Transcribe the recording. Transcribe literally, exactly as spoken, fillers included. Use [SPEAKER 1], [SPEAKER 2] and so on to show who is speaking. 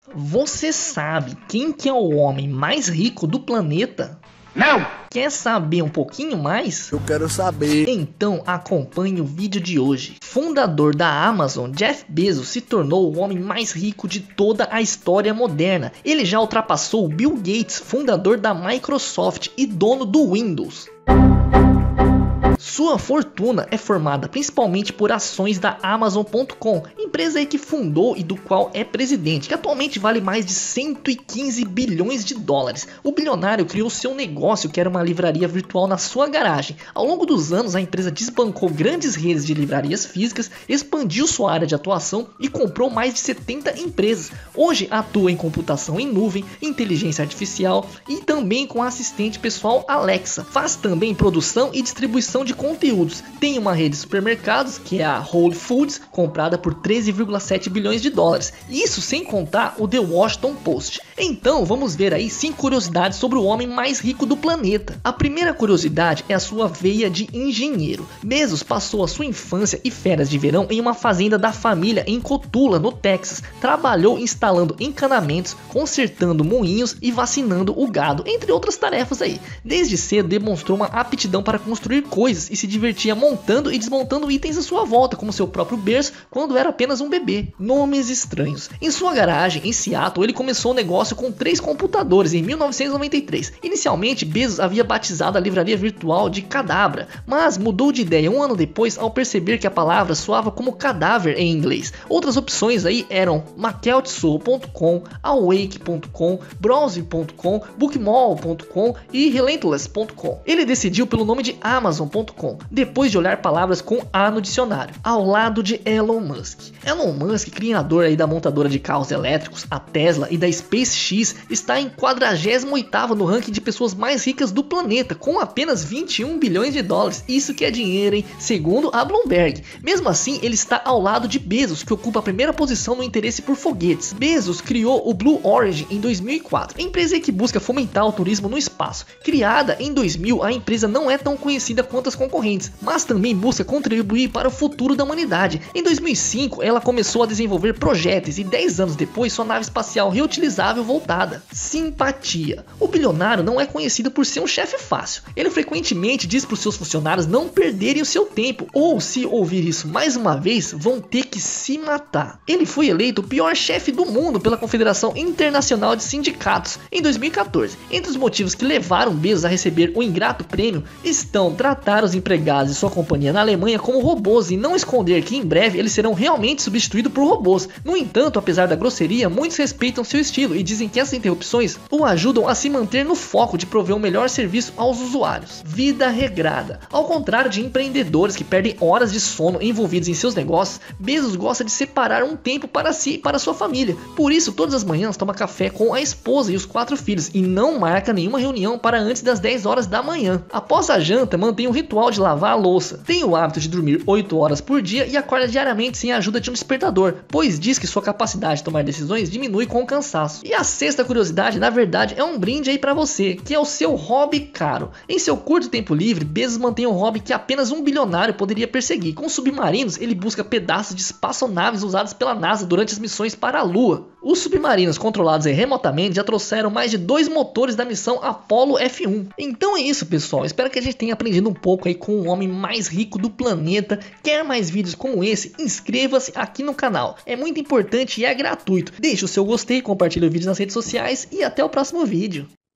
[SPEAKER 1] Você sabe quem que é o homem mais rico do planeta?
[SPEAKER 2] Não!
[SPEAKER 1] Quer saber um pouquinho mais?
[SPEAKER 3] Eu quero saber.
[SPEAKER 1] Então acompanhe o vídeo de hoje. Fundador da Amazon, Jeff Bezos se tornou o homem mais rico de toda a história moderna. Ele já ultrapassou Bill Gates, fundador da Microsoft e dono do Windows. Sua fortuna é formada principalmente por ações da Amazon ponto com, empresa aí que fundou e do qual é presidente, que atualmente vale mais de cento e quinze bilhões de dólares. O bilionário criou seu negócio, que era uma livraria virtual na sua garagem. Ao longo dos anos, a empresa desbancou grandes redes de livrarias físicas, expandiu sua área de atuação e comprou mais de setenta empresas. Hoje atua em computação em nuvem, inteligência artificial e também com a assistente pessoal Alexa. Faz também produção e distribuição de conteúdos. Tem uma rede de supermercados, que é a Whole Foods, comprada por treze vírgula sete bilhões de dólares. Isso sem contar o The Washington Post. Então vamos ver aí cinco curiosidades sobre o homem mais rico do planeta. A primeira curiosidade é a sua veia de engenheiro. Bezos passou a sua infância e férias de verão em uma fazenda da família em Cotula, no Texas. Trabalhou instalando encanamentos, consertando moinhos e vacinando o gado, entre outras tarefas aí. Desde cedo demonstrou uma aptidão para construir coisas e se divertia montando e desmontando itens à sua volta, como seu próprio berço quando era apenas um bebê. Nomes estranhos. Em sua garagem em Seattle, ele começou o negócio com três computadores em mil novecentos e noventa e três. Inicialmente, Bezos havia batizado a livraria virtual de Cadabra, mas mudou de ideia um ano depois ao perceber que a palavra soava como cadáver em inglês. Outras opções aí eram Makeltsoul ponto com, Awake ponto com, Browse ponto com, Bookmall ponto com e Relentless ponto com. Ele decidiu pelo nome de Amazon ponto com, depois de olhar palavras com A no dicionário, ao lado de Elon Musk. Elon Musk, criador aí da montadora de carros elétricos, a Tesla e da SpaceX, está em quadragésimo oitavo no ranking de pessoas mais ricas do planeta, com apenas vinte e um bilhões de dólares. Isso que é dinheiro, hein? Segundo a Bloomberg. Mesmo assim, ele está ao lado de Bezos, que ocupa a primeira posição no interesse por foguetes. Bezos criou o Blue Origin em dois mil e quatro, empresa que busca fomentar o turismo no espaço. Criada em dois mil, a empresa não é tão conhecida quanto as concorrentes, mas também busca contribuir para o futuro da humanidade. Em dois mil e cinco, ela começou a desenvolver projéteis e dez anos depois sua nave espacial reutilizável voltada. Simpatia. O bilionário não é conhecido por ser um chefe fácil. Ele frequentemente diz para os seus funcionários não perderem o seu tempo, ou se ouvir isso mais uma vez, vão ter que se matar. Ele foi eleito o pior chefe do mundo pela Confederação Internacional de Sindicatos em dois mil e quatorze. Entre os motivos que levaram Bezos a receber o ingrato prêmio estão tratar os empregados de sua companhia na Alemanha como robôs e não esconder que em breve eles serão realmente substituídos por robôs. No entanto, apesar da grosseria, muitos respeitam seu estilo e dizem que essas interrupções o ajudam a se manter no foco de prover o melhor serviço aos usuários. Vida regrada. Ao contrário de empreendedores que perdem horas de sono envolvidos em seus negócios, Bezos gosta de separar um tempo para si e para sua família. Por isso, todas as manhãs toma café com a esposa e os quatro filhos e não marca nenhuma reunião para antes das dez horas da manhã. Após a janta, mantém o ritual de lavar a louça. Tem o hábito de dormir oito horas por dia e acorda diariamente sem a ajuda de um despertador, pois diz que sua capacidade de tomar decisões diminui com o cansaço. E a sexta curiosidade, na verdade, é um brinde aí para você, que é o seu hobby caro. Em seu curto tempo livre, Bezos mantém um hobby que apenas um bilionário poderia perseguir. Com submarinos, ele busca pedaços de espaçonaves usadas pela NASA durante as missões para a Lua. Os submarinos controlados remotamente já trouxeram mais de dois motores da missão Apollo F um. Então é isso, pessoal. Espero que a gente tenha aprendido um pouco aí com o homem mais rico do planeta. Quer mais vídeos como esse? Inscreva-se aqui no canal. É muito importante e é gratuito. Deixe o seu gostei, compartilhe o vídeo nas redes sociais e até o próximo vídeo.